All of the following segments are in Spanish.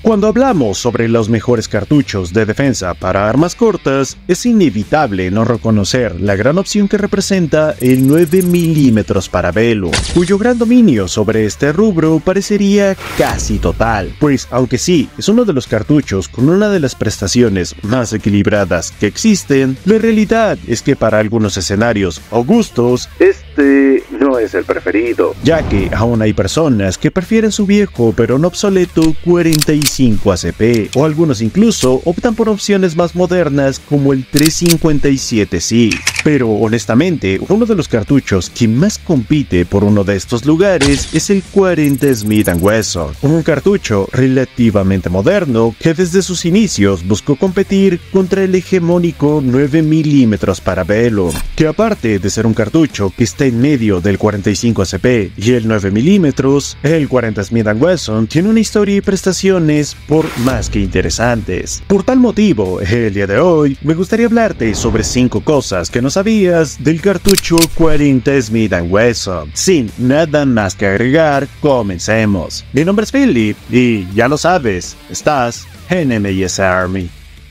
Cuando hablamos sobre los mejores cartuchos de defensa para armas cortas, es inevitable no reconocer la gran opción que representa el 9mm Parabellum, cuyo gran dominio sobre este rubro parecería casi total, pues aunque sí es uno de los cartuchos con una de las prestaciones más equilibradas que existen, la realidad es que para algunos escenarios o gustos, este no es el preferido, ya que aún hay personas que prefieren su viejo pero no obsoleto 45 ACP, o algunos incluso optan por opciones más modernas como el 357C. Pero honestamente, uno de los cartuchos que más compite por uno de estos lugares es el 40 Smith & Wesson, un cartucho relativamente moderno que desde sus inicios buscó competir contra el hegemónico 9mm Parabellum, que aparte de ser un cartucho que está en medio del 45 ACP y el 9mm, el 40 Smith & Wesson tiene una historia y prestaciones por más que interesantes. Por tal motivo, el día de hoy me gustaría hablarte sobre 5 cosas que no sabías del cartucho 40 Smith & Wesson. Sin nada más que agregar, comencemos. Mi nombre es Philip y ya lo sabes, estás en MIS Army.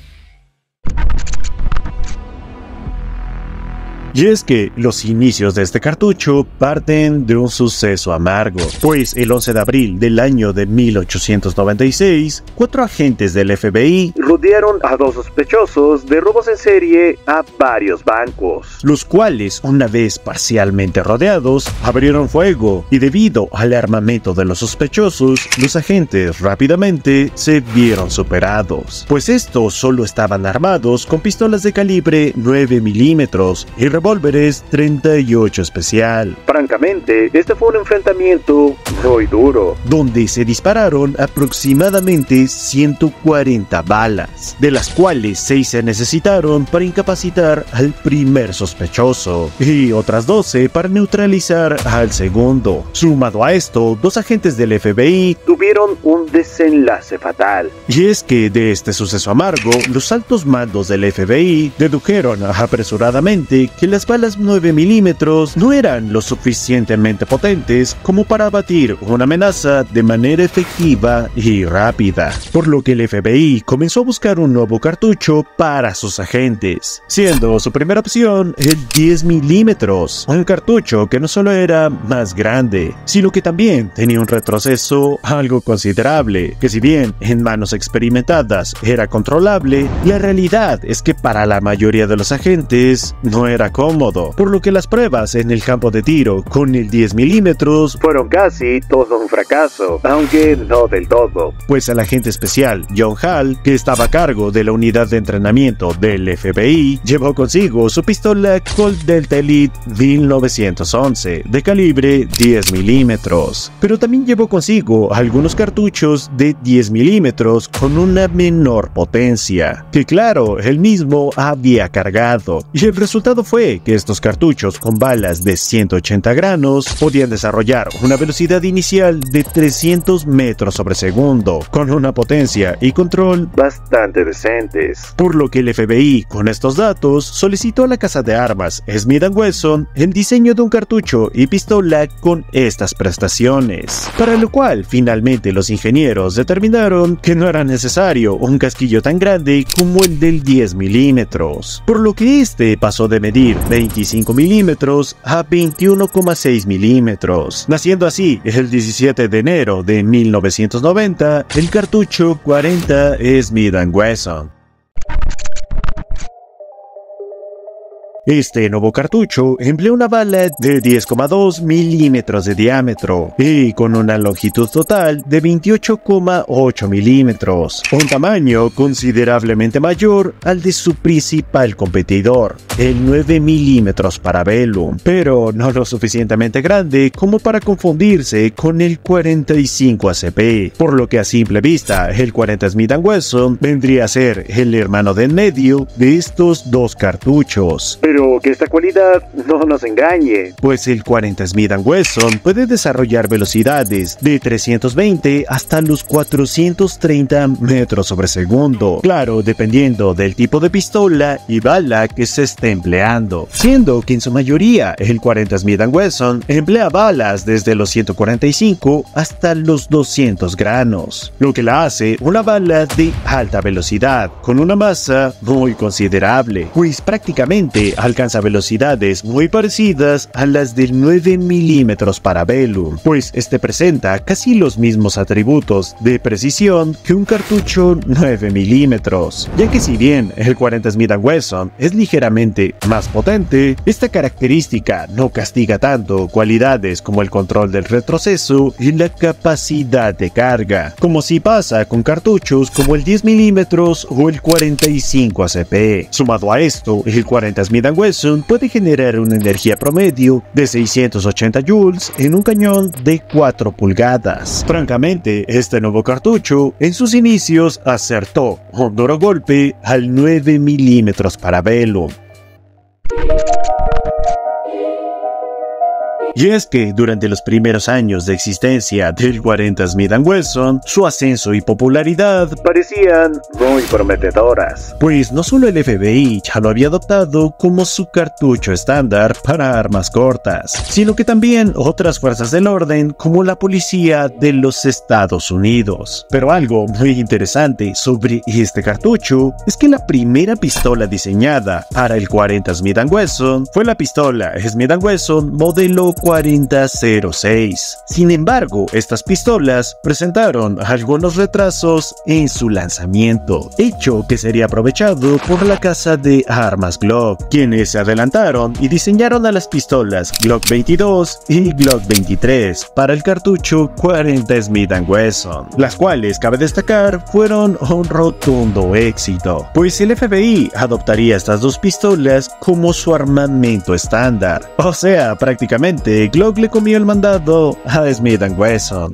Y es que los inicios de este cartucho parten de un suceso amargo, pues el 11 de abril del año de 1896, 4 agentes del FBI rodearon a 2 sospechosos de robos en serie a varios bancos, los cuales, una vez parcialmente rodeados, abrieron fuego, y debido al armamento de los sospechosos, los agentes rápidamente se vieron superados, pues estos solo estaban armados con pistolas de calibre 9mm y revólveres 38 especial. Francamente, este fue un enfrentamiento muy duro, donde se dispararon aproximadamente 140 balas, de las cuales 6 se necesitaron para incapacitar al primer sospechoso y otras 12 para neutralizar al segundo. Sumado a esto, 2 agentes del FBI tuvieron un desenlace fatal. Y es que de este suceso amargo, los altos mandos del FBI dedujeron apresuradamente que las balas 9mm no eran lo suficientemente potentes como para abatir una amenaza de manera efectiva y rápida, por lo que el FBI comenzó a buscar un nuevo cartucho para sus agentes, siendo su primera opción el 10mm, un cartucho que no solo era más grande, sino que también tenía un retroceso algo considerable, que si bien en manos experimentadas era controlable, la realidad es que para la mayoría de los agentes no era cómodo, por lo que las pruebas en el campo de tiro con el 10mm fueron casi todo un fracaso, aunque no del todo, pues el agente especial John Hall, que estaba a cargo de la unidad de entrenamiento del FBI, llevó consigo su pistola Colt Delta Elite 1911 de calibre 10mm, pero también llevó consigo algunos cartuchos de 10mm con una menor potencia, que claro, él mismo había cargado, y el resultado fue que estos cartuchos con balas de 180 granos podían desarrollar una velocidad inicial de 300 metros sobre segundo, con una potencia y control bastante decentes, por lo que el FBI con estos datos solicitó a la casa de armas Smith & Wesson el diseño de un cartucho y pistola con estas prestaciones, para lo cual finalmente los ingenieros determinaron que no era necesario un casquillo tan grande como el del 10mm, por lo que este pasó de medir 25mm a 21,6mm, naciendo así el 17 de enero de 1990 el cartucho 40 Smith & Wesson. Este nuevo cartucho emplea una bala de 10,2 milímetros de diámetro y con una longitud total de 28,8 milímetros, un tamaño considerablemente mayor al de su principal competidor, el 9mm Parabellum, pero no lo suficientemente grande como para confundirse con el 45 ACP, por lo que a simple vista el 40 Smith & Wesson vendría a ser el hermano de en medio de estos dos cartuchos. Pero Pero que esta cualidad no nos engañe, pues el 40 Smith & Wesson puede desarrollar velocidades de 320 hasta los 430 metros sobre segundo, claro, dependiendo del tipo de pistola y bala que se esté empleando, siendo que en su mayoría el 40 Smith & Wesson emplea balas desde los 145 hasta los 200 granos, lo que la hace una bala de alta velocidad, con una masa muy considerable, pues prácticamente alcanza velocidades muy parecidas a las del 9 mm Parabellum, pues este presenta casi los mismos atributos de precisión que un cartucho 9 mm, ya que si bien el 40 Smith & Wesson es ligeramente más potente, esta característica no castiga tanto cualidades como el control del retroceso y la capacidad de carga, como si pasa con cartuchos como el 10 mm o el 45 ACP. Sumado a esto, el 40 Smith & Wesson puede generar una energía promedio de 680 joules en un cañón de 4 pulgadas. Francamente, este nuevo cartucho en sus inicios acertó un duro golpe al 9 mm Parabellum. Y es que durante los primeros años de existencia del 40 Smith & Wesson, su ascenso y popularidad parecían muy prometedoras, pues no solo el FBI ya lo había adoptado como su cartucho estándar para armas cortas, sino que también otras fuerzas del orden como la policía de los Estados Unidos. Pero algo muy interesante sobre este cartucho es que la primera pistola diseñada para el 40 Smith & Wesson fue la pistola Smith & Wesson modelo 4006. Sin embargo, estas pistolas presentaron algunos retrasos en su lanzamiento, hecho que sería aprovechado por la casa de armas Glock, quienes se adelantaron y diseñaron a las pistolas Glock 22 y Glock 23 para el cartucho 40 Smith & Wesson, las cuales, cabe destacar, fueron un rotundo éxito, pues el FBI adoptaría estas dos pistolas como su armamento estándar. O sea, prácticamente Glock le comió el mandado a Smith & Wesson.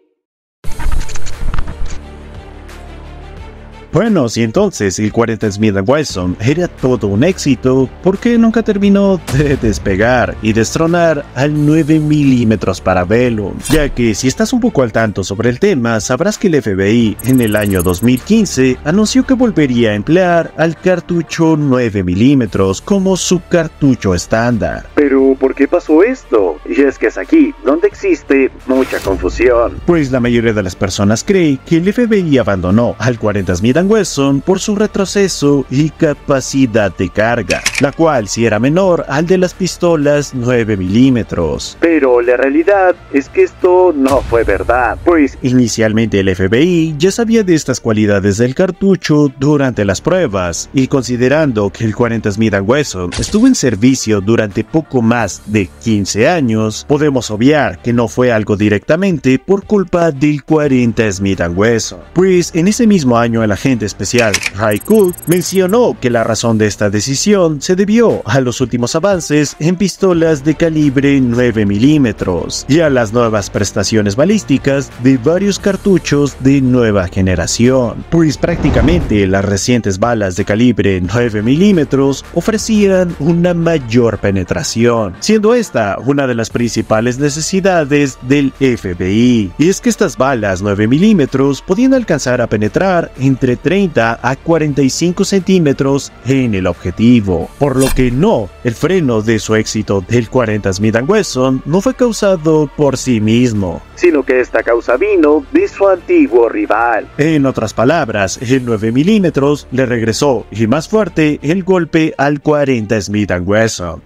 Bueno, si entonces el 40 Smith & Wesson era todo un éxito, ¿por qué nunca terminó de despegar y destronar al 9 mm Parabellum? Ya que si estás un poco al tanto sobre el tema, sabrás que el FBI en el año 2015 anunció que volvería a emplear al cartucho 9 mm como su cartucho estándar. Pero, ¿por qué pasó esto? Y es que es aquí donde existe mucha confusión, pues la mayoría de las personas cree que el FBI abandonó al 40 Smith & Wesson por su retroceso y capacidad de carga, la cual sí era menor al de las pistolas 9 mm. Pero la realidad es que esto no fue verdad, pues inicialmente el FBI ya sabía de estas cualidades del cartucho durante las pruebas, y considerando que el 40 Smith & Wesson estuvo en servicio durante poco más de 15 años, podemos obviar que no fue algo directamente por culpa del 40 Smith & Wesson, pues en ese mismo año el agente especial Ray Cook mencionó que la razón de esta decisión se debió a los últimos avances en pistolas de calibre 9 mm y a las nuevas prestaciones balísticas de varios cartuchos de nueva generación, pues prácticamente las recientes balas de calibre 9 mm ofrecían una mayor penetración, siendo esta una de las principales necesidades del FBI, y es que estas balas 9 mm podían alcanzar a penetrar entre 30 a 45 centímetros en el objetivo, por lo que el freno de su éxito del 40 Smith & Wesson no fue causado por sí mismo, sino que esta causa vino de su antiguo rival. En otras palabras, el 9 mm le regresó y más fuerte el golpe al 40 Smith & Wesson.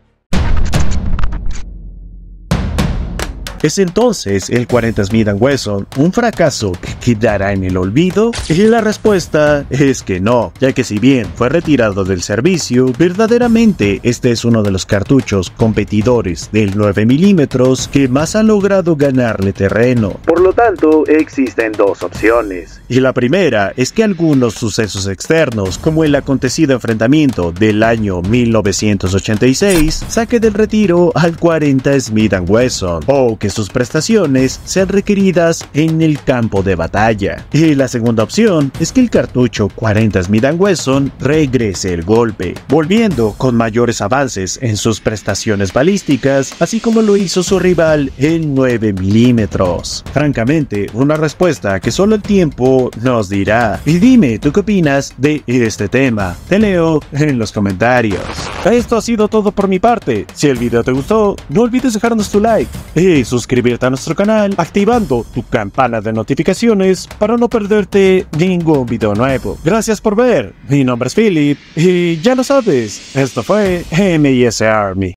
¿Es entonces el 40 Smith & Wesson un fracaso que quedará en el olvido? Y la respuesta es que no, ya que si bien fue retirado del servicio, verdaderamente este es uno de los cartuchos competidores del 9 mm que más han logrado ganarle terreno. Por lo tanto, existen dos opciones. Y la primera es que algunos sucesos externos, como el acontecido enfrentamiento del año 1986, saque del retiro al 40 Smith & Wesson, o que sus prestaciones sean requeridas en el campo de batalla. Y la segunda opción es que el cartucho 40 Smith & Wesson regrese el golpe, volviendo con mayores avances en sus prestaciones balísticas, así como lo hizo su rival el 9 milímetros. Francamente, una respuesta que solo el tiempo nos dirá. Y dime, ¿tú qué opinas de este tema? Te leo en los comentarios. Esto ha sido todo por mi parte. Si el video te gustó, no olvides dejarnos tu like y suscribirte a nuestro canal activando tu campana de notificaciones para no perderte ningún video nuevo. Gracias por ver, mi nombre es Philip y ya lo sabes, esto fue MIS Army.